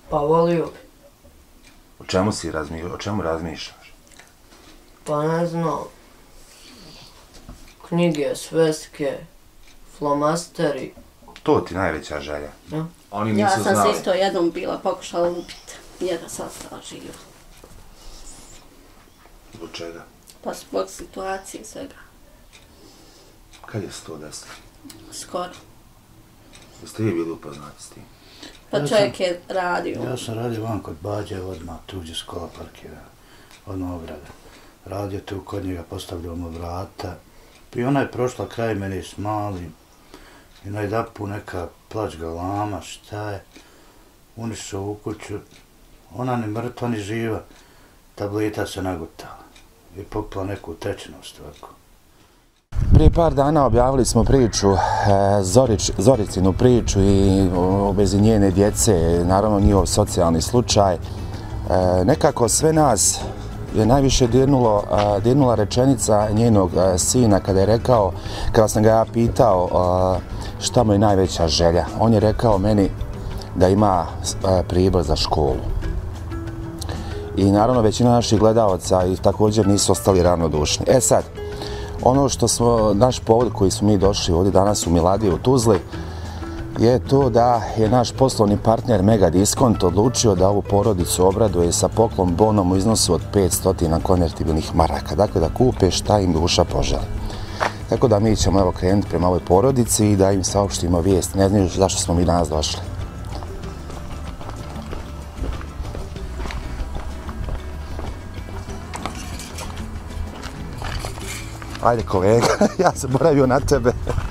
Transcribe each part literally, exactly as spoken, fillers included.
Pa volio bi. O čemu si razmišljaš? O čemu razmišljaš? Pa ne znam. Knjige, sveske, flomasteri. To ti najveća želja. Ja. Oni nisu Ja sam znali. se isto jednom bila pokušala lupiti. Njega sam stala živa. Zbog čega? Pa zbog situacije svega. Kad je se to desilo? Skoro. Jeste vi bili upoznati s tim? Pa Ja čovjek sam- je radio. Ja sam radio van kod Bađe, odmah tuđe skola parkira, odmah ograda. Radio tu kod njega, postavljao mu vrata. I ona je prošla kraj mene s malim. I najdapu neka plać galama, šta je. Unišao u kuću. Ona ni mrtva ni živa. Tableta se nagutala. I popila neku tečnost ovako. Prije par dana objavili smo priču, e, Zorić, Zoricinu priču i u vezi njene djece, naravno njihov socijalni slučaj. E, nekako sve nas je najviše dirnulo, a, dirnula rečenica njenog a, sina kada je rekao, kada sam ga ja pitao a, šta mu je najveća želja. On je rekao meni da ima a, pribor za školu. I naravno većina naših gledalaca i također nisu ostali ravnodušni. E sad, ono što smo, naš povod koji smo mi došli ovdje danas u Miladiji u Tuzli je to da je naš poslovni partner Mega Diskont odlučio da ovu porodicu obraduje sa poklon bonom u iznosu od petsto konvertibilnih maraka. Dakle, da kupe šta im duša poželi. Tako da mi ćemo evo krenuti prema ovoj porodici i da im saopštimo vijest. Ne znaju zašto smo mi danas došli. Ajde kolega, ja sam boravio na tebe.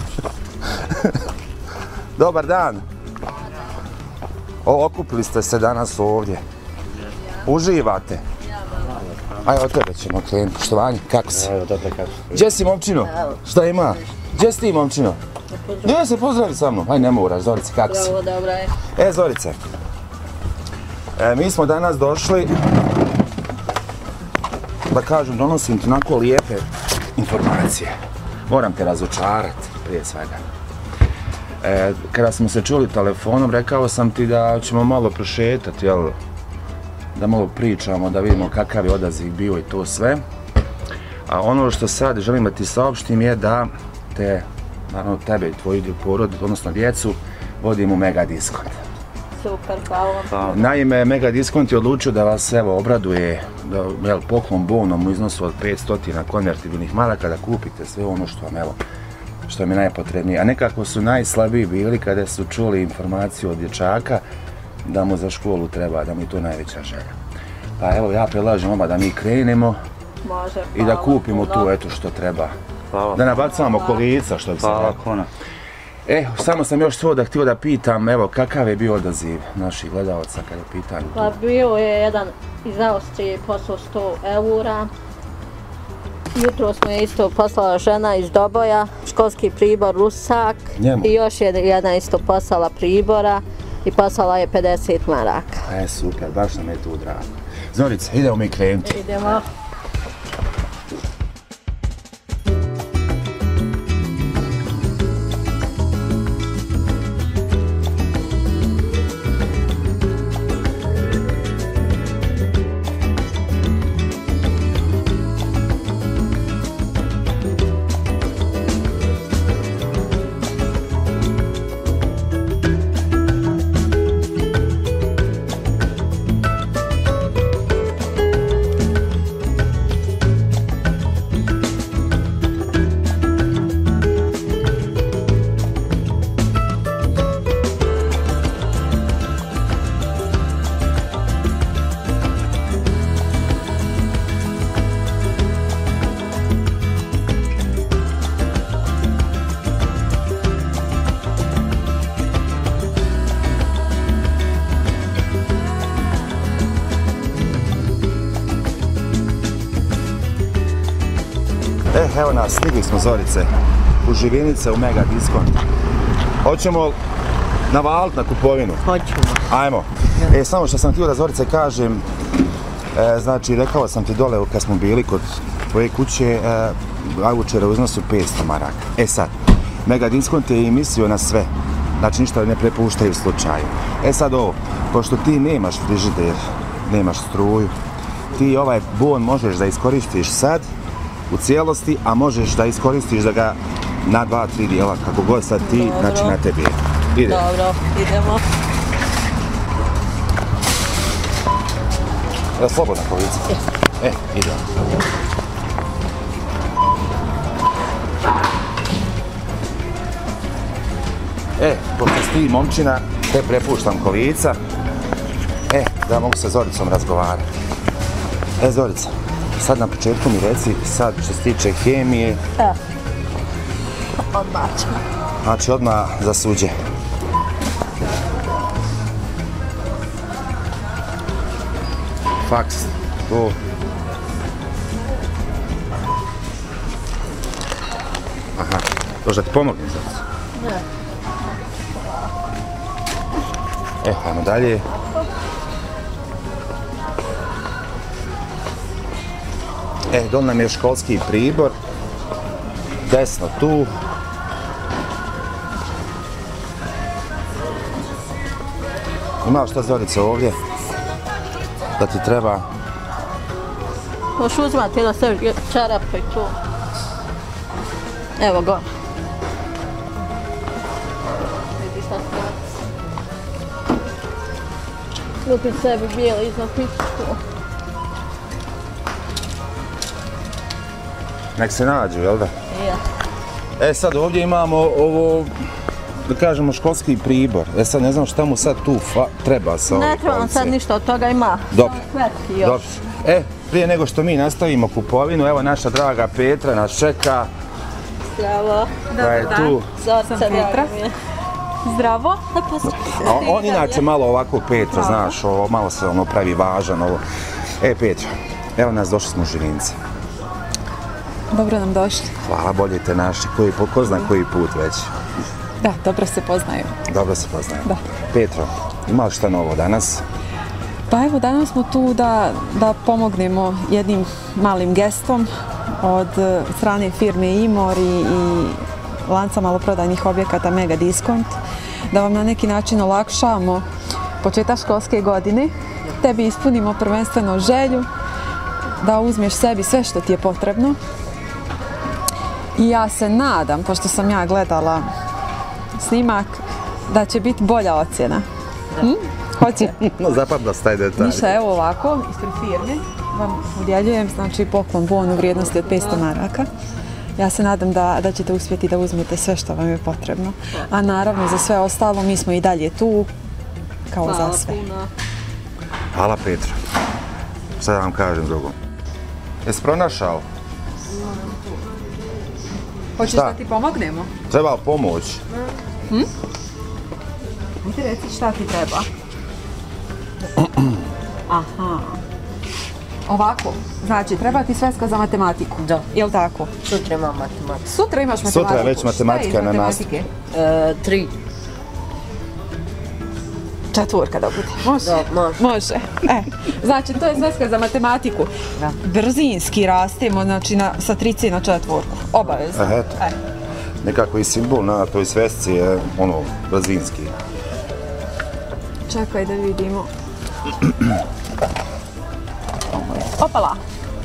Dobar dan. O, okupili ste se danas ovdje. Uživate? Ajde, od tebe ćemo krenuti. Štovanje, kako si? Evo, dobro kako si. Gdje si, momčino? Šta ima? Gdje si ti, momčino? Gdje se pozdravi sa mnom? Ajde, ne moraš, Zorice, kako si? Bravo, dobro je. E, Zorice, e, mi smo danas došli, da kažem, donosim ti onako lijepe informacije. Moram te razočarati, prije svega. E, kada smo se čuli telefonom, rekao sam ti da ćemo malo prošetati, jel? Da malo pričamo, da vidimo kakav je odaziv bio i to sve. A ono što sad želim da ti saopštim je da te, naravno tebe i tvoju porodicu, odnosno djecu, vodim u Mega Diskont. Super, hvala vam. Naime, Mega Diskont je odlučio da vas evo obraduje da, jel, poklon bonom u iznosu od petsto konvertibilnih maraka da kupite sve ono što vam, evo, što vam je najpotrebnije. A nekako su najslabiji bili kada su čuli informaciju od dječaka da mu za školu treba, da mu je to najveća želja. Pa evo ja predlažem vama da mi krenemo Može, i da kupimo tu eto što treba. Hvala. Da nabacamo kolica, što bi se Hvala rekao. puno. E, samo sam još to da htio da pitam, evo, kakav je bio odaziv naših gledalaca kada je pitanju Pa to? bio je jedan iz Austrije poslao sto eura. Jutro smo je isto poslala žena iz Doboja, školski pribor Rusak. Njemu? I još je jedna isto poslala pribora i poslala je pedeset maraka. E, super, baš nam je tu drago. Zorice, idemo mi krenuti. Idemo. E, evo nas, stigli smo Zorice, u Živinice, u Mega Diskont. Hoćemo navaliti na kupovinu? Hoćemo. Ajmo. E, samo što sam htio da Zorice kažem, e, znači rekao sam ti dole kad smo bili kod tvoje kuće, e, vaučere u iznosu petsto maraka. E sad, Mega Diskont je i mislio na sve. znači ništa ne prepuštaju slučaju. E sad ovo, pošto ti nemaš frižider, nemaš struju, ti ovaj bon možeš da iskoristiš sad u cijelosti, a možeš da iskoristiš da ga na dva, tri dijela, kako god sad ti, Dobro. znači na tebi. Ide. Dobro, idemo. Da, slobodna kolica. E, idemo. E, pošto si ti momčina, te prepuštam kolica. E, da mogu sa Zoricom razgovarati. E, Zorica, sad na početku mi reci, sad što se tiče hemije, E, odmah ćemo. znači odmah za suđe. Faks, to. Aha, dođe da ti pomognem Zorica. Ne. E, ajmo dalje. E, dol nam je školski pribor. Desno tu. Ima li šta Zorica ovdje? Da ti treba? Možeš uzmati da se čarape i to. Evo go. Vidi šta se radi. Lupi sebi bijeli iznad pičku. Nek se nađu, jel da? Ja. E sad ovdje imamo ovo, da kažemo, školski pribor. E sad ne znam šta mu sad tu fa treba sa ove Ne trebam kolice. sad ništa od toga, ima. Dobro. Kvetki još. Dobro. E, prije nego što mi nastavimo kupovinu, evo naša draga Petra nas čeka. Zdravo. Koja je tu. Zorca Petra. mi je. Zdravo. A on, on inače malo ovako Petra, znaš, ovo, malo se ono pravi važan ovo. E, Petra, evo nas, došli smo u Živince. Dobro nam došli. Hvala, bolje te našli, koji, po ko zna koji put već. Da, dobro se poznaju. Dobro se poznajem. Da. Petro, ima li šta novo danas? Pa evo, danas smo tu da, da pomognemo jednim malim gestom od eh, strane firme Imor i, i lanca maloprodajnih objekata Mega Diskont, da vam na neki način olakšamo početak školske godine, tebi ispunimo prvenstveno želju da uzmeš sebi sve što ti je potrebno. I ja se nadam, pošto sam ja gledala snimak, da će biti bolja ocjena. Hm? Hoće? No, zapadla se taj detalj. Ništa, evo ovako, ispred firme vam udjeljujem, znači poklon bon u vrijednosti od petsto maraka. Ja se nadam da, da ćete uspjeti da uzmete sve što vam je potrebno. A naravno, za sve ostalo, mi smo i dalje tu, kao Hvala za sve. puno. Hvala Petra. Šta da vam kažem drugo? Jesi pronašao? Hoćeš Šta? da ti pomognemo? Treba li pomoć? Ti reci šta ti treba. Aha. Ovako, znači treba ti sveska za matematiku. Da. Jel' tako? Sutra imam matematiku. Sutra imaš matematiku. Sutra je već matematika Šta je iz na matematike? E, tri. Četvorka da bude. Može? Da, može. Može. E, znači, to je sveska za matematiku. Da. Brzinski rastemo, znači, na, sa trici na četvorku. Obavezno. E, eto. E. Nekako i simbol na toj svesci je ono, brzinski. Čekaj da vidimo. Opala.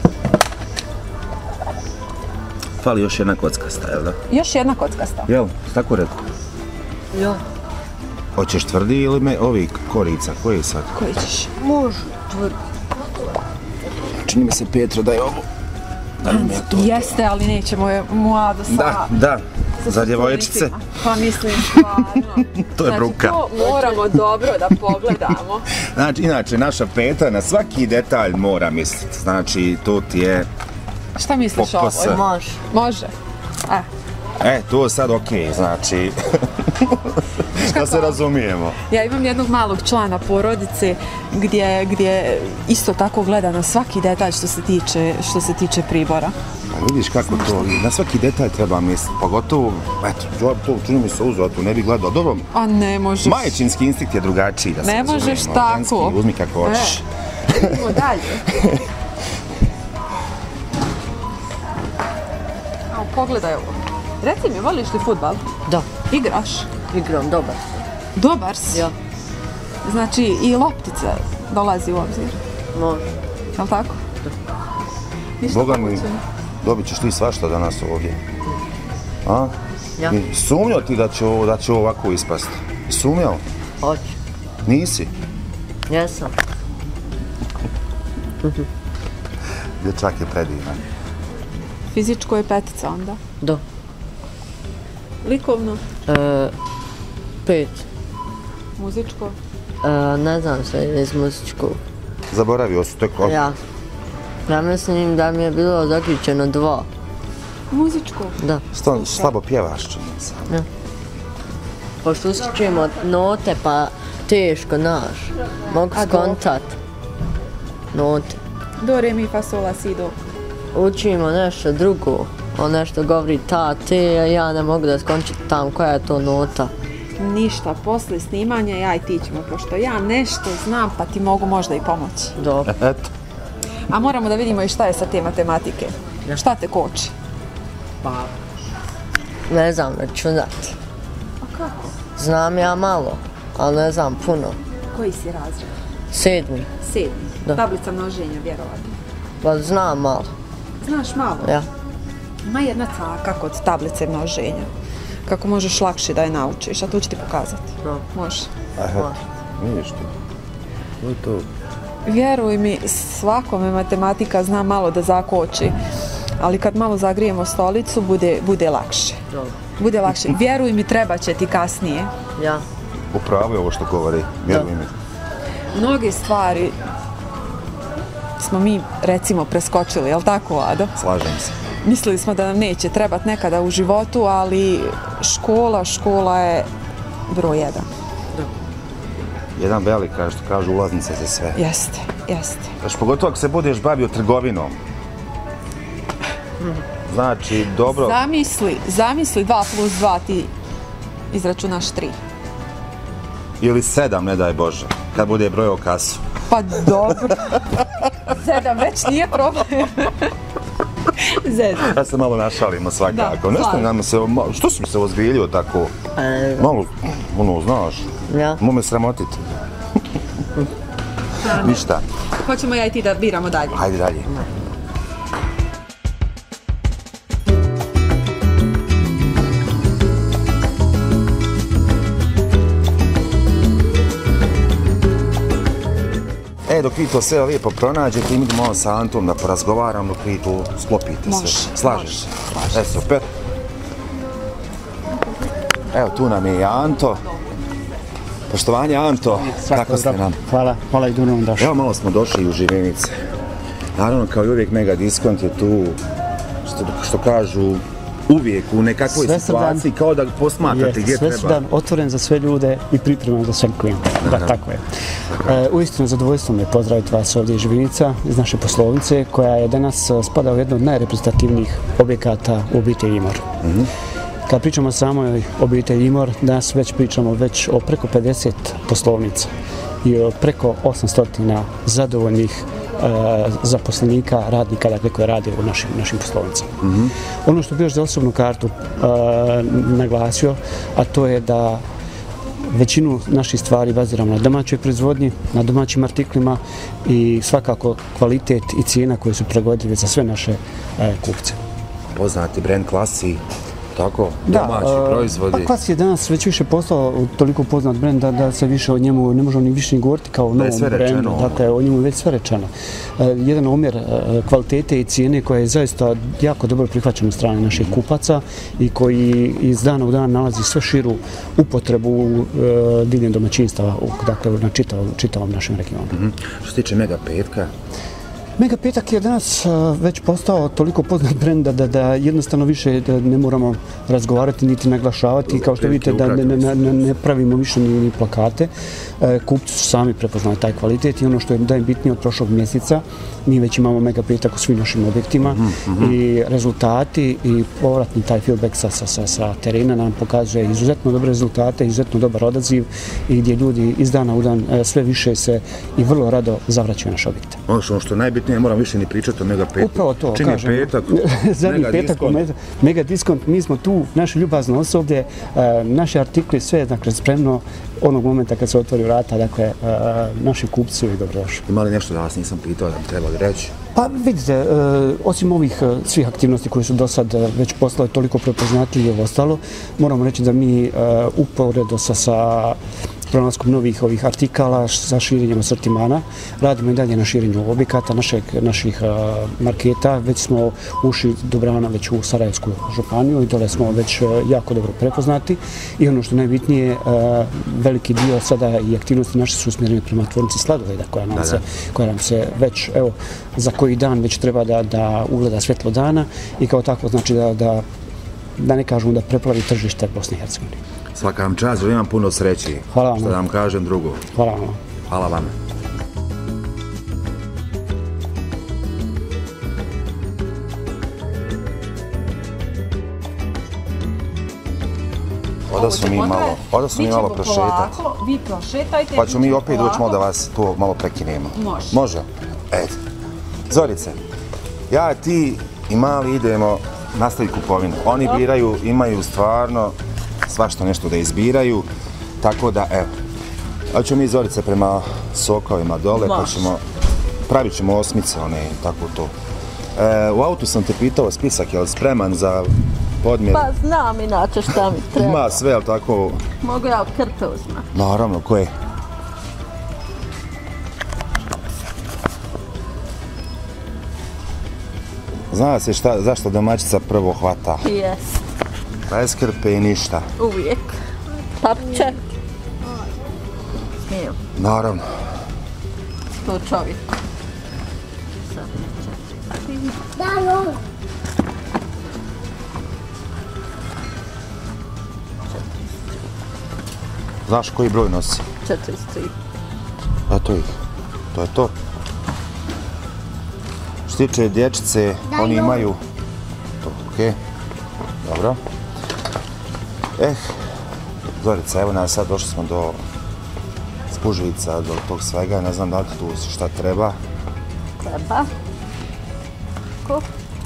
Fali još jedna kockasta, jel da? Još jedna kockasta. Jel, tako rekao? Ja. Hoćeš tvrdi ili me ovi korica, koji sad? Koji ćeš? Može. Tvrd. Čini mi se Petro da je ovo. Da mi je to. Jeste, ali nećemo je muadu sa... Da, da, za djevojčice. Pa mislim, stvarno. To je bruka. Znači, to moramo dobro da pogledamo. Znači, inače, naša Petra na svaki detalj mora misliti. Znači, to ti je... Šta misliš o Popasa. ovoj? Može. Može. E, E, to je sad okej, znači... da se razumijemo. ja imam jednog malog člana porodice gdje, gdje isto tako gleda na svaki detalj što se tiče, što se tiče pribora. A vidiš kako to, na svaki detalj treba misliti, pogotovo, eto, to, to čini mi se uzeo, tu ne bi gledao, dobro, A ne možeš. majčinski instinkt je drugačiji, da se Ne možeš razumijemo, tako. ženski, uzmi kako hoćeš. E, idemo dalje. Evo, pogledaj ovo. Reci mi, voliš li fudbal? Da. Igraš? Igram, dobar. Dobar si? Ja. Znači i loptica dolazi u obzir, Može. je li tako? Ništa Boga mi, pokućeno. dobit ćeš ti svašta danas ovdje. A? Ja. I sumnjao ti da će ovo, da će ovo ovako ispasti? Sumnjao? Hoću. Nisi? Jesam. Dječak je predivan. Fizičko je petica onda. Do. Likovno, E, pet. muzičko. E, ne znam sve iz muzičkog. Zaboravio si tek. Ja. Ja mislim da mi je bilo zaključeno dva. Muzičko. Da. Sto, slabo pjevaš, čini se. Pošto učimo note pa teško, naš. Mogu A do? skontat. Note. Do, re, mi, fa, sol, la, si, do. Učimo nešto drugo. On nešto govori ta, te, a ja ne mogu da skončim tam koja je to nota. Ništa, posle snimanja ja i ti ćemo, pošto ja nešto znam pa ti mogu možda i pomoći. Dobro. Eto. A moramo da vidimo i šta je sa te matematike. Šta te koči? Pa, ne znam računat. A kako? Znam ja malo, ali ne znam puno. Koji si razred? Sedmi. Sedmi. Da. Tablica množenja, vjerovatno. Pa znam malo. Znaš malo? Ja. Ima jedna caka kod tablice množenja. Kako možeš lakše da je naučiš, a tu ću ti pokazati. No. Može. Aha, vidiš ti. To je to. Vjeruj mi, svakome matematika zna malo da zakoči, ali kad malo zagrijemo stolicu, bude, bude lakše. Dobro. Bude lakše. Vjeruj mi, treba će ti kasnije. Ja. Upravo je ovo što govori, vjeruj mi. Mnoge stvari smo mi, recimo, preskočili, jel tako, Ado? Slažem se. Mislili smo da nam neće trebati nekada u životu, ali škola, škola je broj jedan. Jedan velika, što kažu, ulaznica za sve. Jeste, jeste. Još pogotovo ako se budeš bavio trgovinom. Znači, dobro. Zamisli, zamisli dva plus dva ti izračunaš tri. Ili sedam, ne daj Bože, kad bude brojao kasu. Pa dobro. Sedam već nije problem. Zezam. Ja se malo našalimo svakako. Da, Nešto slažem. nam se, ma- što si mi se ozbiljio tako? E, Malo, ono, znaš, ja. mo me sramotiti. Ništa, Hoćemo ja i ti da biramo dalje. hajde dalje. E, dok vi to sve lijepo pronađete, mi idemo malo sa Antom da porazgovaramo, dok vi to sklopite sve. Može, Slažeš se? E, super. Evo, tu nam je i Anto. Poštovanje, Anto, kako ste nam? Hvala, hvala i Dunom došli. Evo, malo smo došli u Živinice. Naravno, kao i uvijek, Mega Diskont je tu, što, što kažu, uvijek u nekakvoj Sve situaciji, kao da posmatrate gdje Sve treba. su dan otvoren za sve ljude i pripreman za sve klijente. Da, tako je. E, uistinu zadovoljstvo mi je pozdraviti vas ovdje iz Živinica, iz naše poslovnice, koja je danas e, spada u jednu od najreprezentativnijih objekata u obitelji Imor. Mhm. Kad pričamo o samoj obitelji Imor, danas već pričamo već o preko pedeset poslovnica i o preko osamsto zadovoljnih e, zaposlenika, radnika, dakle, koje rade u našim, našim poslovnicama. Mhm. Ono što bi još za osobnu kartu e, naglasio, a to je da većinu naših stvari baziramo na domaćoj proizvodnji, na domaćim artiklima i svakako kvalitet i cijena koje su prilagodljive za sve naše e, kupce. Poznati brand Klasi, tako, domaći e, proizvodi. Pa Klasi je danas već više postao toliko poznat brend da, da se više o njemu ne možemo ni više ni govoriti kao o Da je novom sve brendu. rečeno, ono. Dakle, o njemu je već sve rečeno. E, jedan omjer e, kvalitete i cijene koja je zaista jako dobro prihvaćena od strane naših kupaca i koji iz dana u dan nalazi sve širu upotrebu e, diljem domaćinstava, u- dakle, na čitavom, čitavom našem regionu. Mhm. Što se tiče Mega Petka, Mega Petak je danas uh, već postao toliko poznat brend da, da, da jednostavno više da ne moramo razgovarati niti naglašavati. Kao što vidite da ne, ne, ne, ne pravimo više ni, ni plakate. E, kupci su sami prepoznali taj kvalitet i ono što je da je bitnije od prošlog mjeseca, mi već imamo Mega Petak u svim našim objektima mm-hmm. i rezultati i povratni taj feedback sa, sa, sa, sa terena nam pokazuje izuzetno dobre rezultate, izuzetno dobar odaziv i gdje ljudi iz dana u dan e, sve više se i vrlo rado zavraćaju naše objekte. Ono što, što je najbitnije, moram više ni pričati o Mega Petu. Upravo to, čim kažem. Je petak, zadnji Mega petak, Diskont. Mega Diskont, mi smo tu, naše ljubazno osoblje, uh, naši artikli, sve je dakle, spremno onog momenta kad se otvori vrata, dakle, uh, naši kupci su i dobrodošli. Ima li nešto da vas nisam pitao da bi trebali reći? Pa vidite, uh, osim ovih uh, svih aktivnosti koje su do sad uh, već postale toliko prepoznatljive i ovo ostalo, moramo reći da mi uh, uporedo sa, sa pronalaskom novih ovih artikala sa širenjem asortimana. Radimo i dalje na širenju objekata, našeg, naših uh, marketa. Već smo ušli dobrana već u Sarajevsku županiju i dole smo već uh, jako dobro prepoznati. I ono što je najbitnije, uh, veliki dio sada i aktivnosti naše su usmjerene prema tvornici sladoleda koja nam, da, se, koja nam se već, evo, za koji dan već treba da, da ugleda svjetlo dana i kao tako znači da, da, da ne kažemo da preplavi tržište Bosne i Hercegovine. Svaka vam čast, želim vam puno sreći. Hvala vam. Što da vam kažem drugo. Hvala vam. Hvala vam. Oda su mi malo, oda su mi malo prošetati. Vi prošetajte. Pa ću mi opet doći malo da vas tu malo prekinemo. Može. Može? Eto. Zorice, ja, ti i Mali idemo nastaviti kupovinu. Oni biraju, imaju stvarno svašta nešto da izbiraju, tako da, evo, ali ćemo mi Zorice prema sokovima dole, pa ćemo, pravit ćemo osmice, one, tako to. E, u autu sam te pitao spisak, je li spreman za podmjer? Pa znam inače šta mi treba. Ima sve, ali tako... Mogu ja od krpe uzmati. Naravno, koje? Zna se šta, zašto domaćica prvo hvata? Jest. Bez krpe i ništa. Uvijek. Papče. Smiju. Naravno. Tu čovjek. Znaš koji broj nosi? četrdeset tri. Eto ih. To je to. Što se tiče dječice, oni imaju... To, okej. Dobro. Eh, Zorica, evo nas sad došli smo do spužvica, do tog svega, ne znam da li ti tu šta treba. Treba. Ko?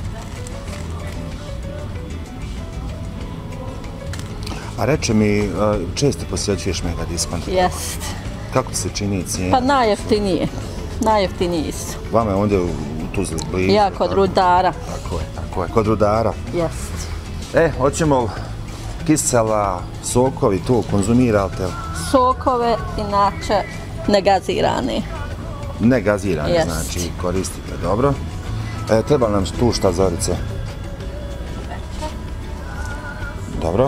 A reče mi, često posjećuješ Mega Diskont. Jest. Kako ti se čini cijena? Pa najjeftinije. Najjeftiniji su. Vama je ondje u Tuzli blizu. Ja kod rudara. Tako je, tako je, kod rudara. Jest. E, hoćemo kisela, sokovi, to konzumirate? Sokove, inače, negazirane. Ne gazirane, Jest. znači koristite, dobro. E, treba nam tu šta, Zorice? Dobro.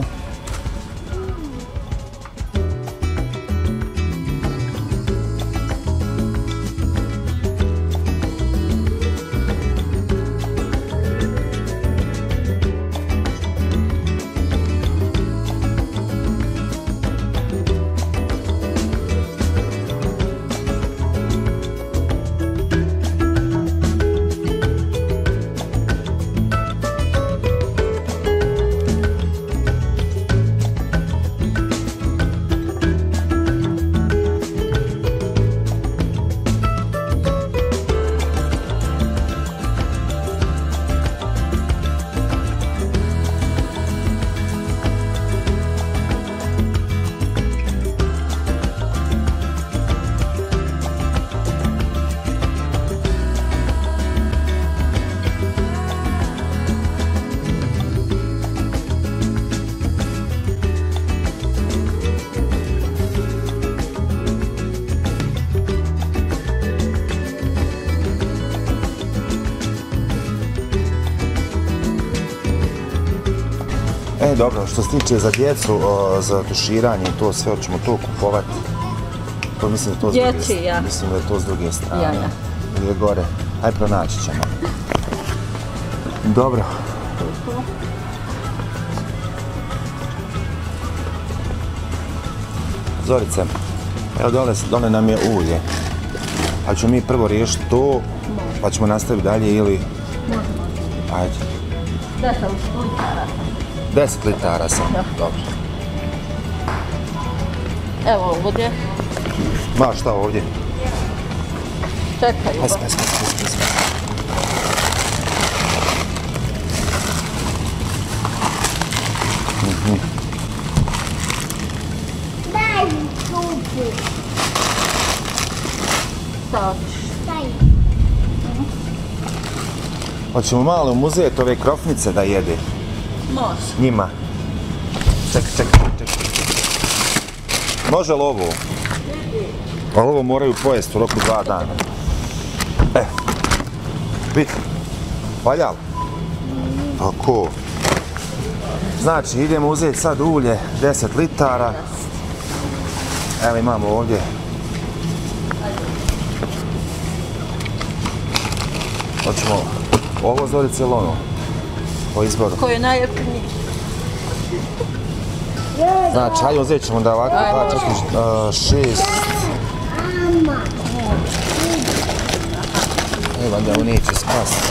E, dobro, što se tiče za djecu, o, za tuširanje i to sve, hoćemo to kupovati. To mislim da to s druge, Dječji, ja. mislim da je to s druge strane. Ja, ja. Ili je gore. Aj, pronaći ćemo. Dobro. Zorice, evo dole, dole nam je ulje. Ali ćemo mi prvo riješiti to, pa ćemo nastaviti dalje ili... Ajde. Deset litara. Deset litara sam, dobro. Evo ovdje. Ma šta ovdje? Čekaj. Pes, pes, pes, pes, pes. Daj kupu. Sad. Daj. Hoćemo malo u muzejet ove krofnice da jede. Može. Njima. Čekaj, čekaj, čekaj. Može li ovo? Ali ovo moraju pojesti u roku dva dana. E. Vidi. Valja li? Tako. Znači, idemo uzeti sad ulje, deset litara. Evo imamo ovdje. Hoćemo ovo Zorice ili ono? Po izboru. Koji je najjeftiniji? Znači, hajde uzet ćemo da ovako, dva, četiri, uh, šest. Evo da ovo neće spasti.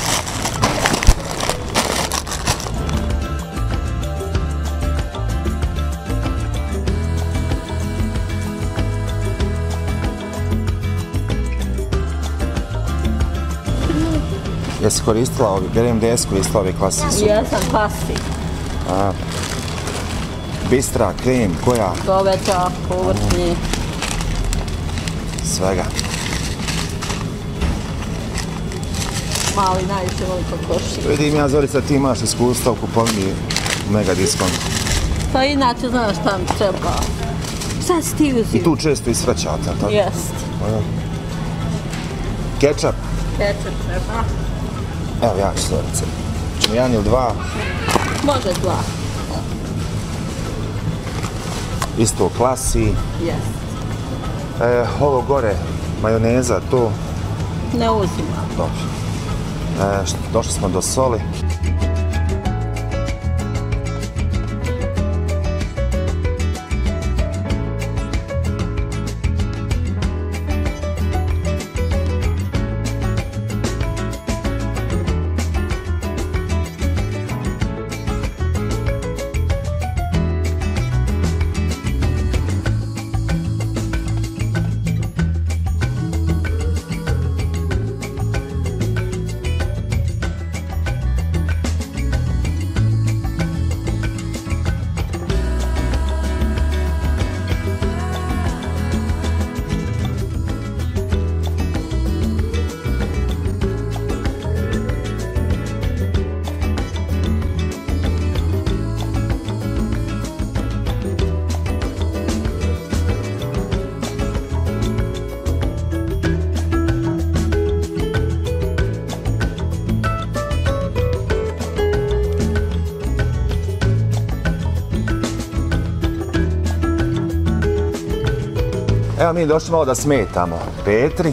Jesi koristila ovi, vjerujem da jesi koristila ove klasice. Jesam klasik. A, bistra, krem, koja? Goveća, povrtnji. Svega. Mali najviše voli kokoši. Vidim ja, Zorica, ti imaš iskustva u kupovini Mega Discount. Pa inače znaš šta mi treba. Šta si ti uzio? I tu često isvraćate, tako? Jest. Kečap. Kečap treba. Evo ja ću, Zorice. Čemo jedan ili dva. Može dva. Isto u klasi. Jest. E, ovo gore, majoneza, to. Ne uzimam. Dobro. E, što, došli smo do soli. Evo mi došli malo da smetamo. Petri.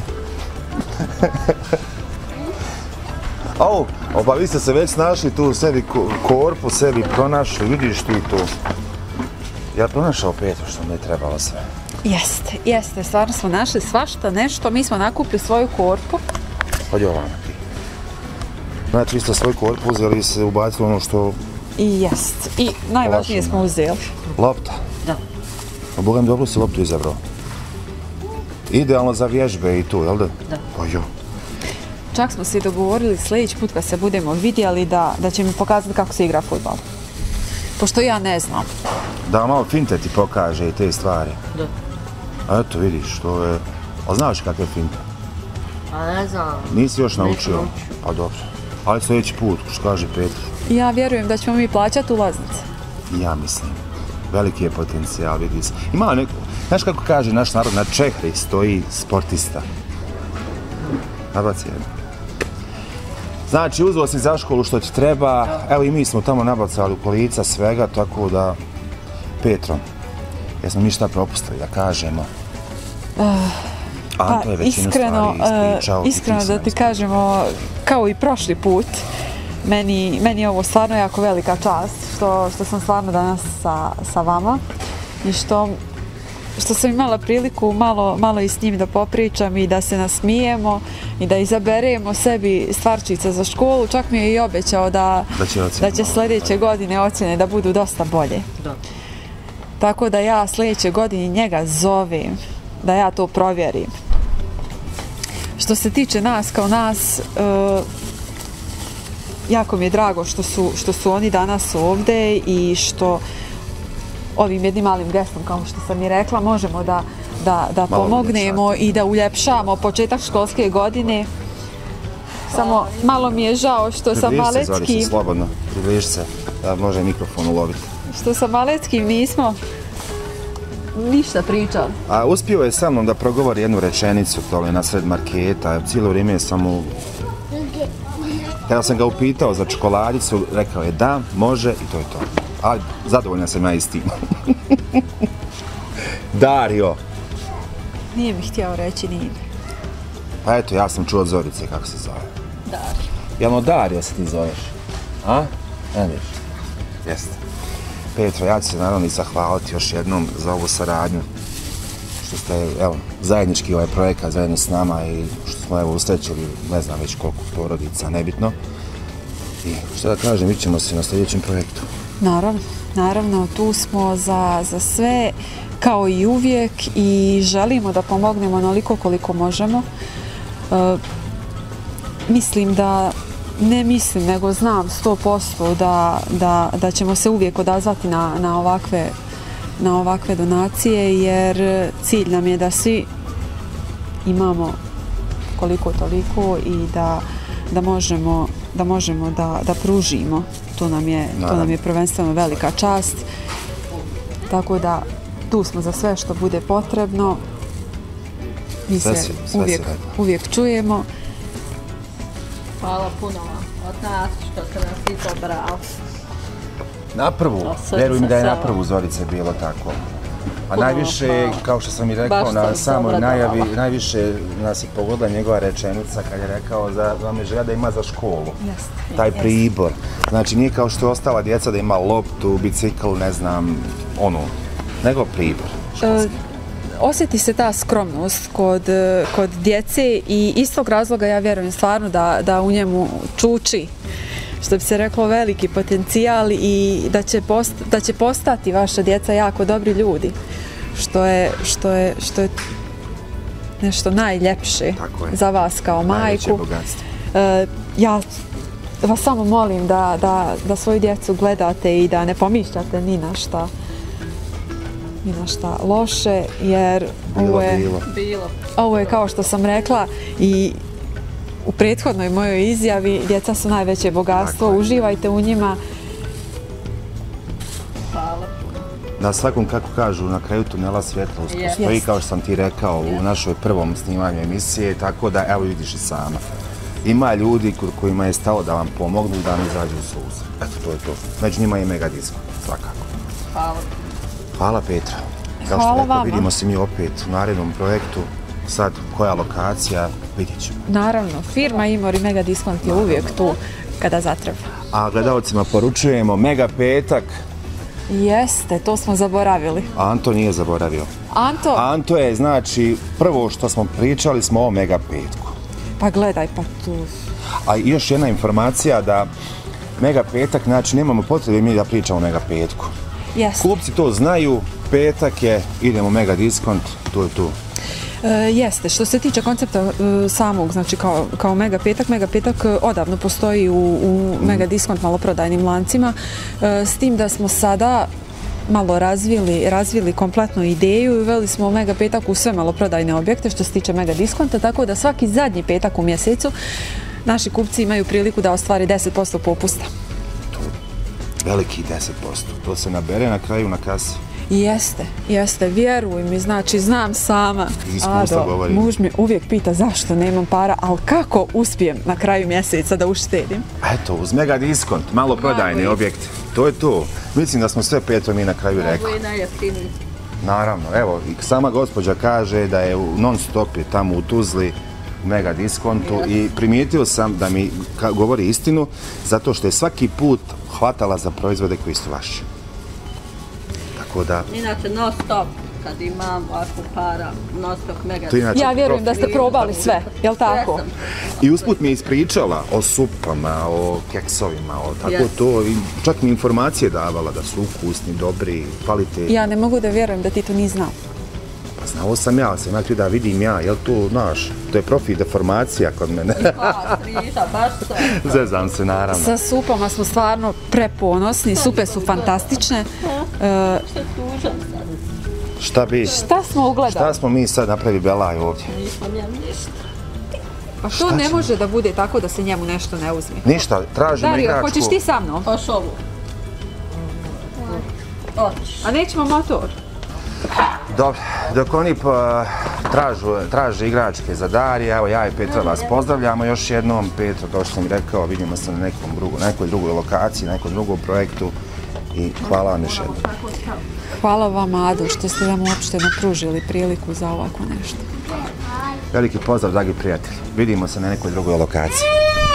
Au, pa vi ste se već našli tu sebi korpu, sebi pronašli, vidiš ti tu. Ja pronašao Petru što mi je trebalo sve. Jeste, jeste, stvarno smo našli svašta nešto, mi smo nakupili svoju korpu. Hodi ovamo ti. Znači vi ste svoju korpu uzeli i se ubacili ono što... I jest, i najvažnije smo uzeli. Lopta? Da. A Boga mi dobro si loptu izabrao. Idealno za vježbe i tu, jel da? Da. Pa jo. Čak smo se dogovorili sljedeći put kad se budemo vidjeli da, da će mi pokazati kako se igra fudbal. Pošto ja ne znam. Da malo finte ti pokaže i te stvari. Da. A eto vidiš, to je... A znaš kakve finte? A ne znam. Nisi još naučio? Neću naučio. Pa dobro. Ali sljedeći put, što kaže Petra. Ja vjerujem da ćemo mi plaćati ulaznice. Ja mislim. Veliki je potencijal, vidi se. Ima neko... Znaš kako kaže naš narod, na čehri stoji sportista. Nabaci jedno. Znači, uzeo si za školu što ti treba. Evo i mi smo tamo nabacali u kolica svega, tako da... Petro, jesmo mi šta propustili da kažemo? Anto je većinu stvari ispričao. Iskreno da ti kažemo, kao i prošli put, meni, meni je ovo stvarno jako velika čast što, što sam stvarno danas sa, sa vama i što, što sam imala priliku malo, malo i s njim da popričam i da se nasmijemo i da izaberemo sebi stvarčice za školu. Čak mi je i obećao da, da će, da će sljedeće godine ocjene da budu dosta bolje. Da. Tako da ja sljedeće godine njega zovem da ja to provjerim. što se tiče nas kao nas, jako mi je drago što su, što su oni danas ovde i što ovim jednim malim gestom, kao što sam i rekla, možemo da, da, da pomognemo i da uljepšamo početak školske godine. Samo malo mi je žao što sa Maleckim... Približi se, slobodno, približi se, da može mikrofon uloviti. Što sa Maleckim nismo ništa pričali. A uspio je sa mnom da progovori jednu rečenicu tole na sred marketa, cijelo vrijeme sam mu... Kada sam ga upitao za čokoladicu, rekao je da, može i to je to. Ali zadovoljna sam ja i s tim. Dario! Nije mi htjeo reći ni ime. Pa eto, ja sam čuo od Zorice kako se zove. Dario. Jel' Dario se ti zoveš? A? Ne viš? Jeste. Petro, ja ću se naravno i zahvaliti još jednom za ovu saradnju. Što ste, evo, zajednički ovaj projekat zajedno s nama i što smo, evo, usrećili, ne znam već koliko porodica, nebitno. I što da kažem, mi ćemo se na sljedećem projektu. Naravno, naravno, tu smo za, za sve, kao i uvijek, i želimo da pomognemo onoliko koliko možemo. E, mislim da, ne mislim, nego znam sto posto da, da, da ćemo se uvijek odazvati na, na, ovakve, na ovakve donacije, jer cilj nam je da svi imamo koliko toliko i da, da možemo, da, možemo da, da pružimo. To nam je, to nam je prvenstveno velika čast. Tako da tu smo za sve što bude potrebno. Mi se uvijek, uvijek čujemo. Hvala puno vam od nas što ste nas izabrali. Na prvu, vjerujem da je na prvu Zorice bilo tako. A najviše, kao što sam i rekao na samoj najavi, najviše nas je pogodila njegova rečenica kad je rekao da vam je želja da ima za školu. Taj pribor. Znači nije kao što je ostala djeca da ima loptu, bicikl, ne znam, ono, nego pribor. Osjeti se ta skromnost kod, kod djece i istog razloga ja vjerujem stvarno da, da u njemu čuči, što bi se reklo, veliki potencijal i da će, post, da će postati vaša djeca jako dobri ljudi, što je, što je, što je nešto najljepše za vas kao majku. E, ja vas samo molim da, da, da svoju djecu gledate i da ne pomišljate ni na šta, ni na šta loše, jer ovo je, ovo je, kao što sam rekla i u prethodnoj mojoj izjavi, djeca su najveće bogatstvo, uživajte u njima. Hvala. Na svakom, kako kažu, na kraju tunela svjetlo usko stoji, kao što sam ti rekao u našoj prvom snimanju emisije, tako da, evo vidiš i sama. Ima ljudi kojima je stalo da vam pomognu da vam izađu u susret. Eto, to je to. Među njima je Mega Disco, svakako. Hvala. Hvala Petra. Kao što rekao, vidimo se mi opet u narednom projektu. Sad, koja lokacija, vidjet ćemo. Naravno, firma Imor i Mega Diskont je uvijek tu kada zatreba. A gledalcima poručujemo Mega Petak. Jeste, to smo zaboravili. Anto nije zaboravio. Anto? Anto je, znači, prvo što smo pričali smo o Mega Petku. Pa gledaj, pa tu... A još jedna informacija da Mega Petak, znači, nemamo potrebe mi da pričamo o Mega Petku. Jeste. Klupci to znaju, petak je, idemo Mega Diskont, to je tu. E, jeste, što se tiče koncepta e, samog, znači kao, kao Mega Petak, Mega Petak odavno postoji u, u Mega Diskont maloprodajnim lancima, e, s tim da smo sada malo razvili, razvili kompletnu ideju i uveli smo Mega Petak u sve maloprodajne objekte što se tiče Mega Diskonta, tako da svaki zadnji petak u mjesecu naši kupci imaju priliku da ostvari deset posto popusta. To veliki deset posto, to se nabere na kraju na kasi. Jeste, jeste, vjeruj mi, znači znam sama. Ado, muž mi uvijek pita zašto nemam para, ali kako uspijem na kraju mjeseca da uštedim? Eto, uz Mega Diskont, malo prodajni objekt, to je to. Mislim da smo sve Petro mi na kraju rekli. Ovo je najjeftiniji. Naravno, evo, i sama gospođa kaže da je non stop je tamo u Tuzli Mega Diskontu i primijetio sam da mi govori istinu zato što je svaki put hvatala za proizvode koji su vaši. Da... Inače, non stop, kad imam ovakvu para, non stop Mega. Ja vjerujem da ste probali sve, jel' tako? I usput mi je ispričala o supama, o keksovima, o tako to, i čak mi informacije davala da su ukusni, dobri, kvalitetni. Ja ne mogu da vjerujem da ti to nisi znao. Znao sam ja, sam ja tu da vidim ja, jel tu, znaš, to je profil deformacija kod mene. Zezam se, naravno. Sa supama smo stvarno preponosni, supe su fantastične. E, Šta bi? šta smo ugledali? Šta smo mi sad napravi belaj ovdje? Nisam ja ništa. Pa to ne može da bude tako da se njemu nešto ne uzme. Ništa, tražimo Dario, igračku. hoćeš ti sa mnom? Hoš ovu. Otiš. A nećemo motor? Dobro, dok oni pa, tražu, traže igračke za Darija, evo ja i Petra vas pozdravljamo još jednom. Petro, kao što sam rekao, vidimo se na nekom drugu, nekoj drugoj lokaciji, na nekom drugom projektu i hvala vam još jednom. Hvala vam, Ado, što ste nam uopšte pružili priliku za ovako nešto. Veliki pozdrav, dragi prijatelji. Vidimo se na nekoj drugoj lokaciji.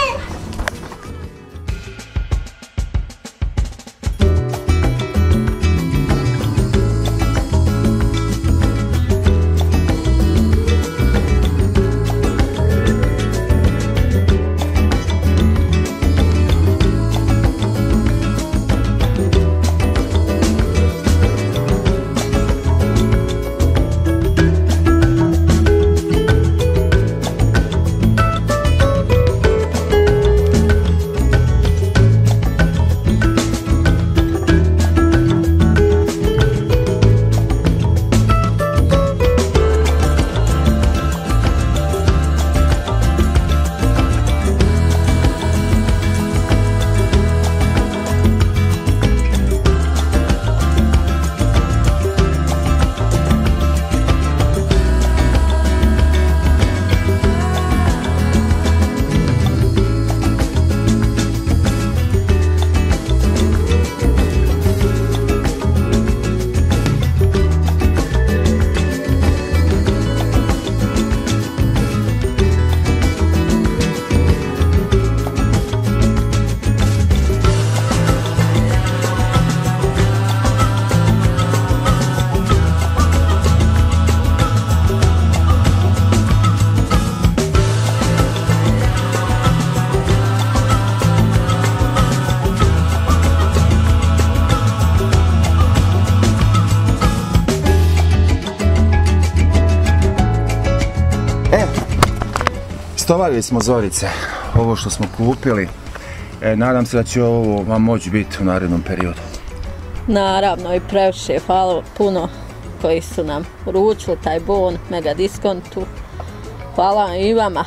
Stovarili smo, Zorice, ovo što smo kupili. E, nadam se da će ovo vam moći biti u narednom periodu. Naravno i previše, hvala puno koji su nam uručili taj bon, mega diskontu. Hvala i vama,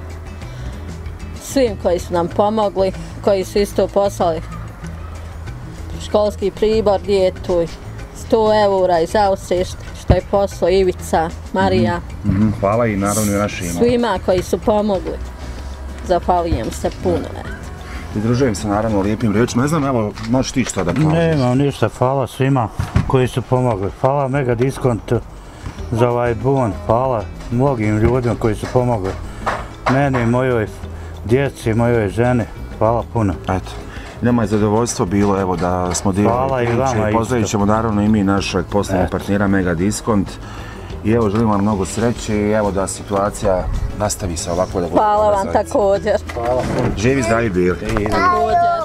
svim koji su nam pomogli, koji su isto poslali školski pribor djetu, sto eura iz Austrije što je poslao Ivica, Marija. Mm-hmm. Hvala i naravno i našim. Svima koji su pomogli, zahvaljujem se puno. Pridružujem se naravno lijepim riječima. Ne znam, evo, možeš ti što da kažeš? Nemam ništa, hvala svima koji su pomogli. Hvala Mega Diskont za ovaj bon, hvala mnogim ljudima koji su pomogli. Meni, mojoj djeci, mojoj ženi, hvala puno. Eto, nama je zadovoljstvo bilo, evo, da smo dio priče. Pozdravit ćemo naravno i mi našeg poslovnog partnera Mega Diskont. I evo, želim vam mnogo sreće i evo da situacija nastavi se ovako da bude. Hvala vam također. Hvala. Živi, zdravi bili. Također.